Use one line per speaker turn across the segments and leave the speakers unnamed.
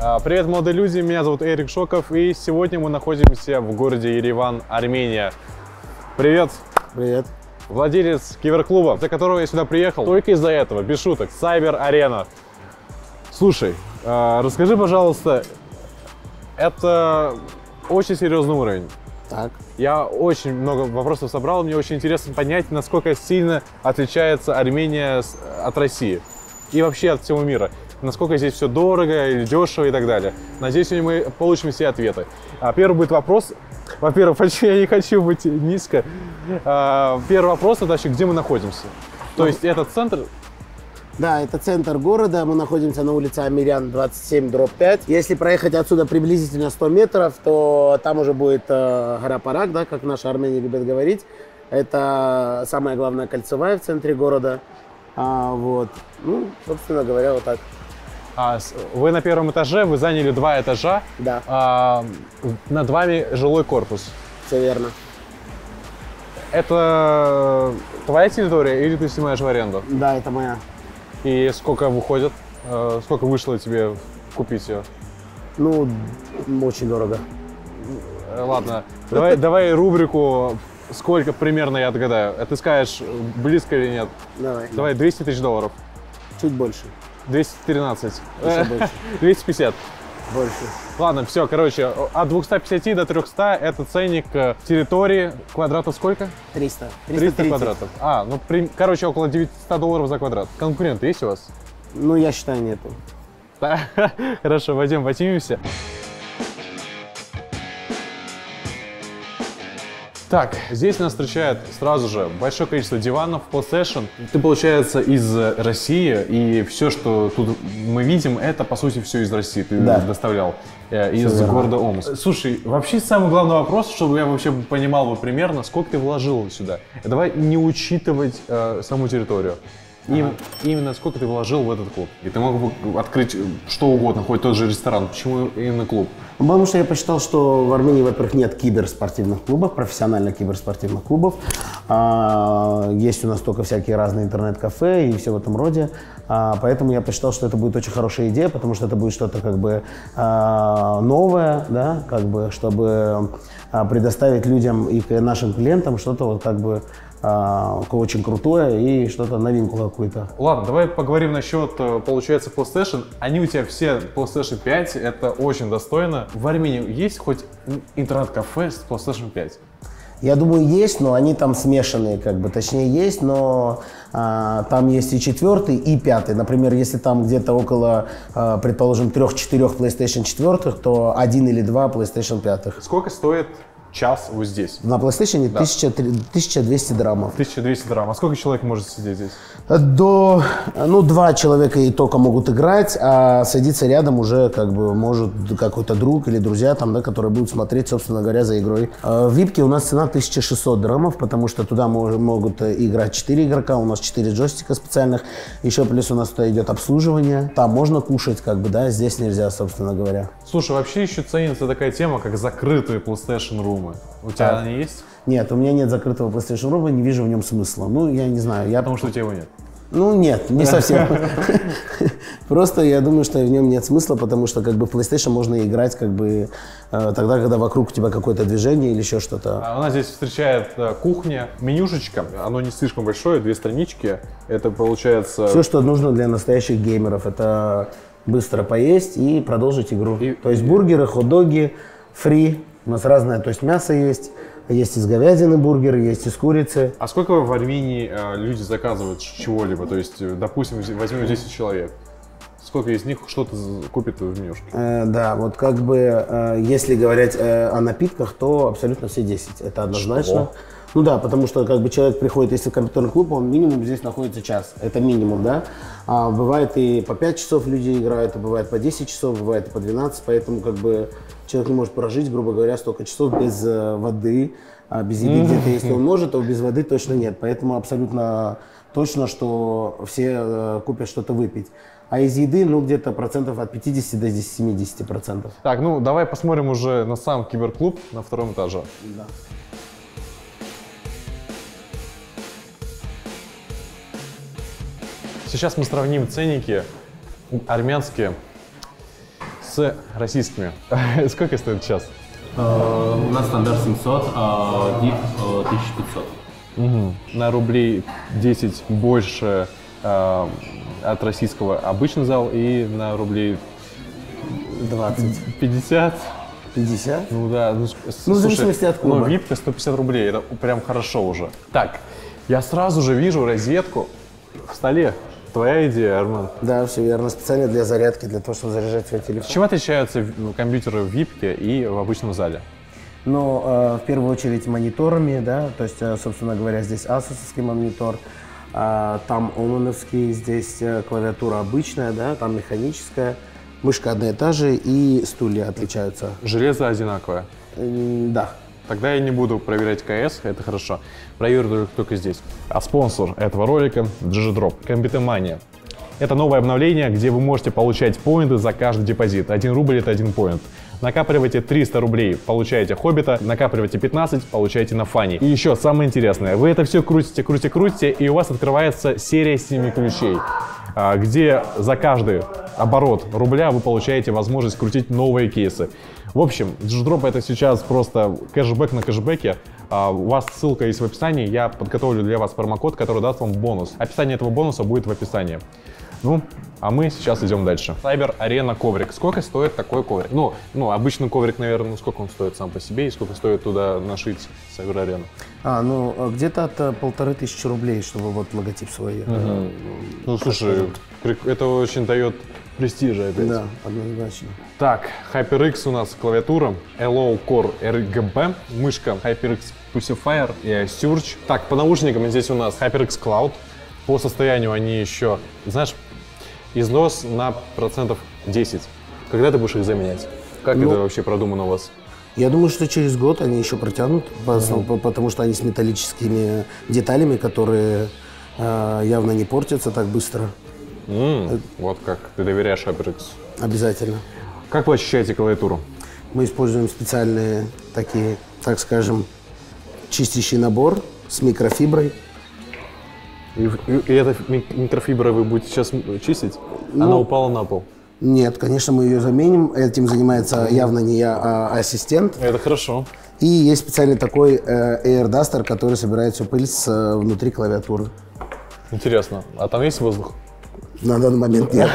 Привет, молодые люди, меня зовут Эрик Шоков, и сегодня мы находимся в городе Ереван, Армения. Привет!
Привет!
Владелец киберклуба, за которого я сюда приехал только из-за этого, без шуток, Cyber Arena. Слушай, расскажи, пожалуйста, это очень серьезный уровень.
Так.
Я очень много вопросов собрал, мне очень интересно понять, насколько сильно отличается Армения от России и вообще от всего мира. Насколько здесь все дорого или дешево и так далее. Надеюсь, сегодня мы получим все ответы. Первый будет вопрос. Во-первых, я не хочу быть низко. Первый вопрос, это вообще, где мы находимся? То есть это центр?
Да, это центр города. Мы находимся на улице Амирян, 27/5. Если проехать отсюда приблизительно 100 метров, то там уже будет гора Парак, да, как наши армяне любят говорить. Это самая главная кольцевая в центре города. Вот. Ну, собственно говоря, вот так.
Вы на первом этаже, вы заняли 2 этажа.
Да.
Над вами жилой корпус.
Все верно.
Это твоя территория или ты снимаешь в аренду?
Да, это моя.
И сколько выходит? Сколько вышло тебе купить ее?
Ну, очень дорого.
Ладно, давай рубрику «Сколько примерно я отгадаю». Ты скажешь, близко или нет?
Давай.
Давай, $200 000.
Чуть больше.
213.
Еще больше.
250.
Больше.
Ладно, все, короче, от 250 до 300 это ценник территории. Квадратов сколько?
300.
300 квадратов. Короче, около $900 за квадрат. Конкуренты есть у вас?
Ну, я считаю, нету.
Хорошо, Вадим, поднимемся. Так, здесь нас встречает сразу же большое количество диванов, PlayStation. Ты, получается, из России, и все, что тут мы видим, это, по сути, все из России. Ты доставлял из города Омск. Слушай, вообще самый главный вопрос, чтобы я вообще понимал бы примерно, сколько ты вложил сюда. Давай не учитывать саму территорию. Именно сколько ты вложил в этот клуб. И ты мог бы открыть что угодно, хоть тот же ресторан. Почему именно клуб?
Потому что я посчитал, что в Армении, во-первых, нет киберспортивных клубов, профессиональных киберспортивных клубов. Есть у нас только всякие разные интернет-кафе и все в этом роде. Поэтому я посчитал, что это будет очень хорошая идея, потому что это будет что-то как бы новое, да, как бы, чтобы предоставить людям и нашим клиентам что-то вот как бы очень крутое и что-то новинку какую-то.
Ладно, давай поговорим насчет, получается, PlayStation. Они у тебя все PlayStation 5, это очень достойно. В Армении есть хоть интернет-кафе с PlayStation 5?
Я думаю, есть, но они там смешанные, как бы, точнее есть, но там есть и 4 и 5. Например, если там где-то около, предположим, 3-4 PlayStation 4, то 1 или 2 PlayStation 5.
Сколько стоит час вот здесь?
На PlayStation 1200 драмов.
1200 драм. А сколько человек может сидеть здесь?
До, 2 человека и только могут играть, а садиться рядом уже как бы может какой-то друг или друзья там, да, которые будут смотреть, собственно говоря, за игрой. В випке у нас цена 1600 драмов, потому что туда могут играть 4 игрока, у нас 4 джойстика специальных, еще плюс у нас туда идет обслуживание, там можно кушать, как бы, да, здесь нельзя, собственно говоря.
Слушай, вообще еще ценится такая тема, как закрытые PlayStation румы. У тебя они есть?
Нет, у меня нет закрытого PlayStation Room, не вижу в нем смысла. Ну, я не знаю.
Потому что у тебя его нет?
Ну, нет, не совсем. Просто я думаю, что в нем нет смысла, потому что как бы в PlayStation можно играть как бы тогда, когда вокруг у тебя какое-то движение или еще что-то.
У нас здесь встречает кухня, менюшечка. Оно не слишком большое, 2 странички. Это получается...
Все, что нужно для настоящих геймеров. Это быстро поесть и продолжить игру. То есть бургеры, хот-доги, фри. У нас разное, то есть мясо есть из говядины бургеры, есть из курицы.
А сколько в Армении люди заказывают чего-либо? То есть, допустим, возьмем 10 человек. Сколько из них что-то купит в менюшке?
Да, вот как бы, если говорить о напитках, то абсолютно все 10. Это однозначно.
Что?
Ну да, потому что как бы человек приходит, если в компьютерный клуб, он минимум здесь находится час. Это минимум, да. А бывает и по 5 часов люди играют, и бывает по 10 часов, бывает и по 12. Поэтому как бы человек не может прожить, грубо говоря, столько часов без воды, без еды где-то, если он может, то без воды точно нет. Поэтому абсолютно точно, что все купят что-то выпить. А из еды, ну, где-то процентов от 50 до 70%.
Так, ну, давай посмотрим уже на сам киберклуб на 2-м этаже.
Да.
Сейчас мы сравним ценники армянские с российскими. Сколько стоит час?
У нас стандарт 700, а VIP 1500.
Угу. На рублей 10 больше от российского обычный зал и на рублей
20.
50.
50?
Ну да.
Ну, в зависимости от клуба.
Ну, VIP 150 рублей, это прям хорошо уже. Так, я сразу же вижу розетку в столе. Твоя идея, Арман?
Да, все верно. Специально для зарядки, для того, чтобы заряжать свой телефон.
Чем отличаются компьютеры в VIP и в обычном зале?
Ну, в первую очередь мониторами, да, то есть, собственно говоря, здесь Asus-овский монитор, там Oman-овский, здесь клавиатура обычная, да, там механическая, мышка одна и та же, и стулья отличаются.
Железо одинаковое?
Да.
Тогда я не буду проверять КС, это хорошо. Проверю только здесь. А спонсор этого ролика — GGDrop, Комбитомания. Это новое обновление, где вы можете получать поинты за каждый депозит. 1 рубль — это 1 поинт. Накапливайте 300 рублей, получаете Хоббита, накапливайте 15, получаете на фане. И еще самое интересное, вы это все крутите, и у вас открывается серия 7 ключей, где за каждый оборот рубля вы получаете возможность крутить новые кейсы. В общем, GGDrop — это сейчас просто кэшбэк на кэшбэке. У вас ссылка есть в описании, я подготовлю для вас промокод, который даст вам бонус. Описание этого бонуса будет в описании. Ну, а мы сейчас идем дальше. Cyber Arena коврик. Сколько стоит такой коврик? Ну, обычный коврик, наверное, ну сколько он стоит сам по себе и сколько стоит туда нашить Cyber Arena?
Ну, где-то от 1500 рублей, чтобы вот логотип свой.
Ну, слушай, это очень дает престижа опять.
Да, однозначно.
Так, HyperX у нас клавиатура, Hello Core RGB, мышка HyperX Pacifier и Surge. Так, по наушникам здесь у нас HyperX Cloud. По состоянию они еще, знаешь, износ на процентов 10. Когда ты будешь их заменять? Как это вообще продумано у вас?
Я думаю, что через год они еще протянут, потому что они с металлическими деталями, которые явно не портятся так быстро.
Вот как ты доверяешь HyperX.
Обязательно.
Как вы ощущаете клавиатуру?
Мы используем специальные такие, так скажем, чистящий набор с микрофиброй.
И эта микрофибра вы будете сейчас чистить? Она упала на пол?
Нет, конечно, мы ее заменим. Этим занимается явно не я, а ассистент.
Это хорошо.
И есть специальный такой Air Duster, который собирает всю пыль внутри клавиатуры.
Интересно. А там есть воздух?
На данный момент нет.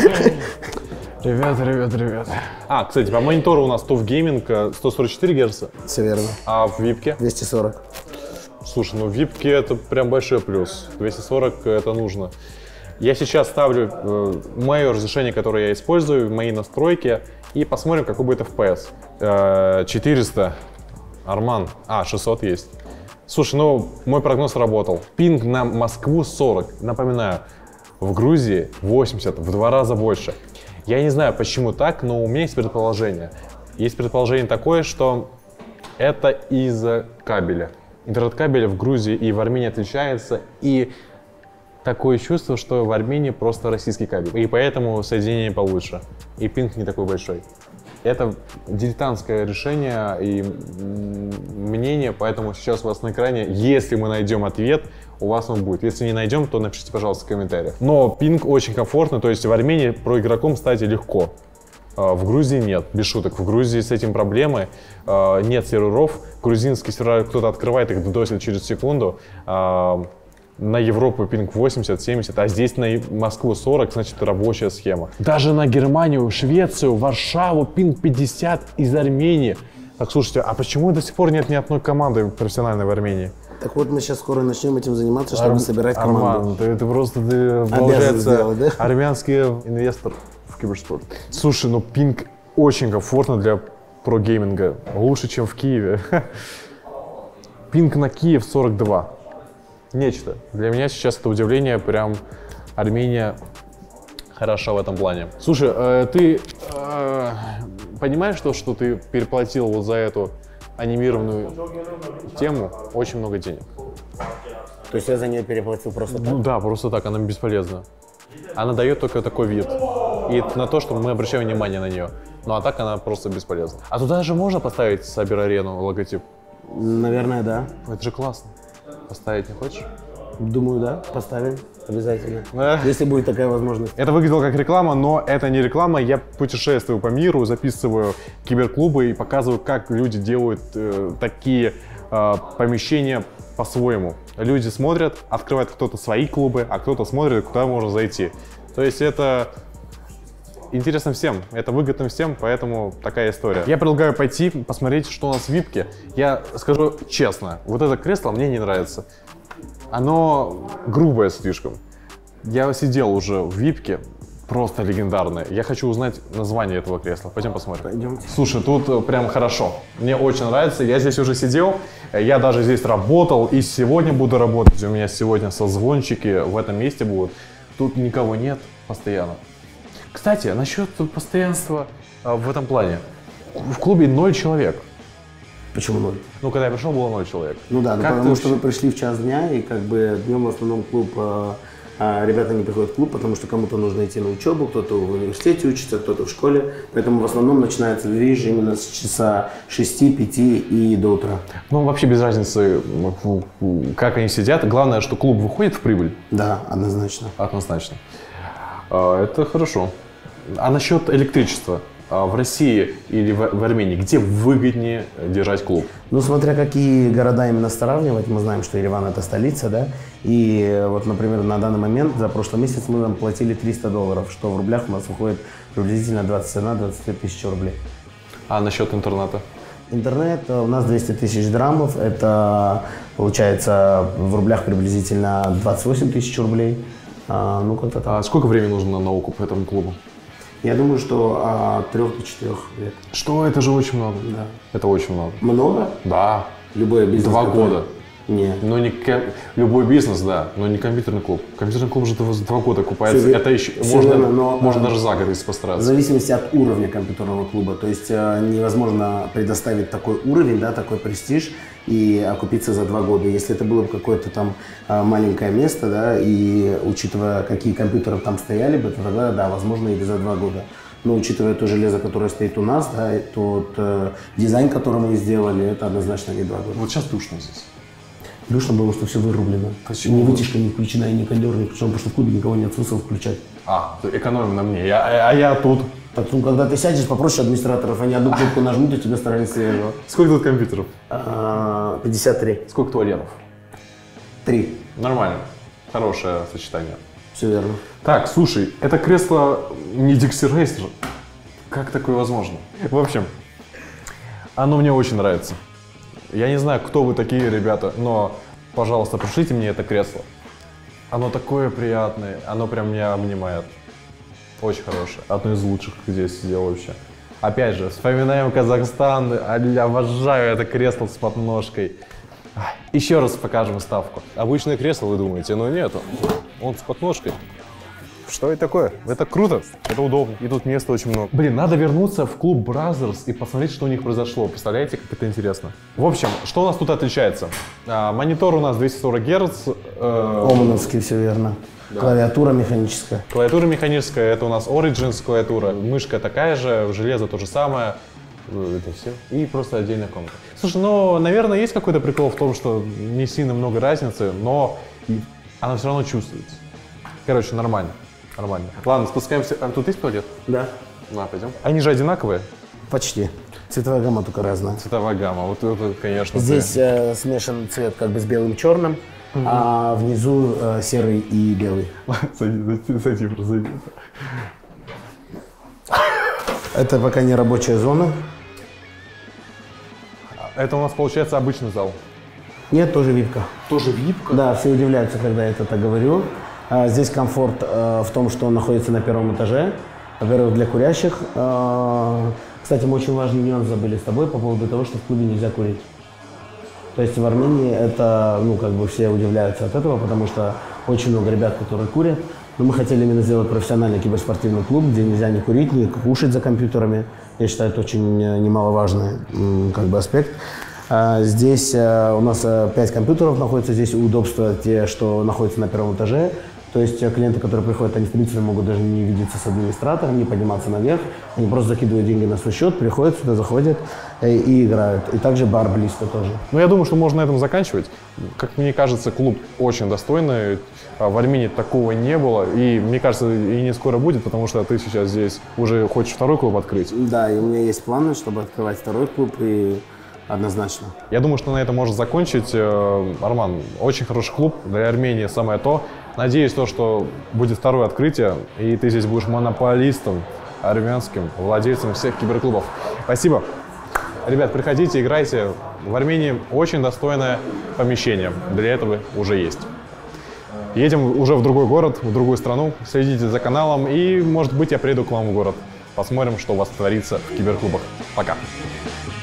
Ребята. Кстати, по монитору у нас TUF Gaming 144 Гц.
Все верно.
А в випке?
240.
Слушай, ну в випке это прям большой плюс. 240 это нужно. Я сейчас ставлю мое разрешение, которое я использую, мои настройки, и посмотрим, какой будет FPS. 400. Арман. 600 есть. Слушай, ну мой прогноз работал. Пинг на Москву 40. Напоминаю, в Грузии 80, в 2 раза больше. Я не знаю, почему так, но у меня есть предположение. Есть предположение такое, что это из-за кабеля. Интернет-кабель в Грузии и в Армении отличается, и такое чувство, что в Армении просто российский кабель, и поэтому соединение получше, и пинг не такой большой. Это дилетантское решение и мнение, поэтому сейчас у вас на экране, если мы найдем ответ, у вас он будет. Если не найдем, то напишите, пожалуйста, в комментариях. Но пинг очень комфортно, то есть в Армении про игроком стать легко. В Грузии нет, без шуток. В Грузии с этим проблемы. Нет серверов. Грузинские сервера кто-то открывает, их досит через секунду. На Европу пинг 80, 70, а здесь на Москву 40, значит, рабочая схема. Даже на Германию, Швецию, Варшаву пинг 50 из Армении. Так, слушайте, а почему до сих пор нет ни одной команды профессиональной в Армении?
Так вот, мы сейчас скоро начнем этим заниматься, чтобы собирать команду.
Арман, это просто, получается, сделать, да? Армянский инвестор в киберспорт. Слушай, ну пинг очень комфортно для прогейминга. Лучше, чем в Киеве. Пинг на Киев 42. Нечто. Для меня сейчас это удивление, прям Армения хороша в этом плане. Слушай, ты понимаешь, что ты переплатил вот за эту анимированную тему очень много денег?
То есть я за нее переплатил просто так?
Ну да, просто так, она бесполезна. Она дает только такой вид. И на то, что мы обращаем внимание на нее. Ну а так она просто бесполезна. А туда же можно поставить Cyber Arena логотип?
Наверное, да.
Это же классно. Поставить не хочешь?
Думаю, да, поставим. обязательно.
Да.
Если будет такая возможность.
Это выглядело как реклама, но это не реклама. Я путешествую по миру, записываю киберклубы и показываю, как люди делают такие помещения по-своему. Люди смотрят, открывают кто-то свои клубы, а кто-то смотрит, куда можно зайти. То есть это интересно всем, это выгодно всем, поэтому такая история. Я предлагаю пойти посмотреть, что у нас в випке. Я скажу честно, вот это кресло мне не нравится. Оно грубое слишком. Я сидел уже в випке, просто легендарное. Я хочу узнать название этого кресла. Пойдем посмотрим.
Пойдемте.
Слушай, тут прям хорошо. Мне очень нравится. Я здесь уже сидел, я даже здесь работал и сегодня буду работать. У меня сегодня созвончики в этом месте будут. Тут никого нет постоянно. Кстати, насчет постоянства в этом плане. В клубе 0 человек.
Почему 0?
Ну, когда я пришел, было 0 человек.
Ну да,
Как
потому
ты
что вы пришли в час дня, и как бы днем в основном клуб, ребята не приходят в клуб, потому что кому-то нужно идти на учебу, кто-то в университете учится, кто-то в школе. Поэтому в основном начинается движ именно с часа 6-5 и до утра.
Ну, вообще без разницы, как они сидят. Главное, что клуб выходит в прибыль.
Да, однозначно.
Однозначно. Это хорошо. А насчет электричества? В России или в Армении, где выгоднее держать клуб?
Ну, смотря какие города именно сравнивать, мы знаем, что Ереван – это столица, да, и вот, например, на данный момент, за прошлый месяц мы нам платили $300, что в рублях у нас выходит приблизительно 21-22 тысячи рублей.
А насчет интернета?
Интернет у нас 200 тысяч драмов, это получается в рублях приблизительно 28 тысяч рублей, ну, как-то так.
А сколько времени нужно на науку по этому клубу?
Я думаю, что от 3 до 4 лет.
Что? Это же очень много.
Да.
Это очень много.
Много?
Да.
Любой бизнес.
2 года.
Нет.
Но не любой бизнес, да, но не компьютерный клуб. Компьютерный клуб же 2 года окупается. Это еще можно даже за год, если
В
постараться.
зависимости от уровня компьютерного клуба. То есть невозможно предоставить такой уровень, да, такой престиж и окупиться за 2 года. Если это было бы какое-то там маленькое место, да, и учитывая, какие компьютеры там стояли бы, то тогда, да, возможно, и за 2 года. Но учитывая то железо, которое стоит у нас, да, и тот дизайн, который мы сделали, это однозначно не 2 года.
Вот сейчас душно здесь.
Душно было, что все вырублено.
Почему?
Ни вытяжка не включена, и ни кондер не включен, потому что в клубе никого нет смысла включать.
Экономим на мне, а я тут.
Поэтому, когда ты сядешь, попросишь администраторов, они одну кнопку нажмут, и тебе стараются свежего.
Сколько тут компьютеров?
53.
Сколько туалетов?
3.
Нормально. Хорошее сочетание.
Все верно.
Так, слушай, это кресло не Dixie Racer. Как такое возможно? В общем, оно мне очень нравится. Я не знаю, кто вы такие, ребята, но, пожалуйста, пришлите мне это кресло. Оно такое приятное, оно прям меня обнимает. Очень хорошее. Одно из лучших, где я сидел вообще. Опять же, вспоминаем Казахстан. Я обожаю это кресло с подножкой. Еще раз покажем ставку. Обычное кресло, вы думаете, но нет, он с подножкой. Что это такое? Это круто, это удобно. И тут места очень много. Блин, надо вернуться в клуб Brothers и посмотреть, что у них произошло. Представляете, как это интересно? В общем, что у нас тут отличается? Монитор у нас 240 Гц.
Омоновский, все верно. Да. Клавиатура механическая.
Клавиатура механическая, это у нас Origins клавиатура. Мышка такая же, железо то же самое. Это все. И просто отдельная комната. Слушай, ну, наверное, есть какой-то прикол в том, что не сильно много разницы, но она все равно чувствуется. Короче, нормально. Нормально. Ладно, спускаемся. А тут есть туалет?
Да.
Пойдем. Они же одинаковые?
Почти. Цветовая гамма только разная.
Цветовая гамма. Вот это, конечно.
Здесь смешан цвет как бы с белым черным, а внизу серый и белый.
Садись, просто.
Это пока не рабочая зона.
Это у нас получается обычный зал.
Нет, тоже випка.
Тоже випка?
Да, все удивляются, когда я это так говорю. Здесь комфорт в том, что он находится на 1-м этаже. Во-первых, для курящих. Кстати, мы очень важный нюанс забыли с тобой по поводу того, что в клубе нельзя курить. То есть в Армении это, ну, как бы все удивляются от этого, потому что очень много ребят, которые курят. Но мы хотели именно сделать профессиональный киберспортивный клуб, где нельзя ни курить, ни кушать за компьютерами. Я считаю, это очень немаловажный как бы аспект. Здесь у нас 5 компьютеров находится, здесь удобства те, что находятся на 1-м этаже. То есть клиенты, которые приходят, они в принципе могут даже не видеться с администратором, не подниматься наверх. Они просто закидывают деньги на свой счет, приходят сюда, заходят и играют. И также бар близко тоже.
Ну, я думаю, что можно на этом заканчивать. Как мне кажется, клуб очень достойный. В Армении такого не было. И мне кажется, и не скоро будет, потому что ты сейчас здесь уже хочешь второй клуб открыть.
Да, и у меня есть планы, чтобы открывать второй клуб, и однозначно.
Я думаю, что на этом можно закончить. Арман, очень хороший клуб. Для Армении самое то. Надеюсь, что будет второе открытие, и ты здесь будешь монополистом армянским, владельцем всех киберклубов. Спасибо. Ребят, приходите, играйте. В Армении очень достойное помещение. Для этого уже есть. Едем уже в другой город, в другую страну. Следите за каналом, и, может быть, я приеду к вам в город. Посмотрим, что у вас творится в киберклубах. Пока.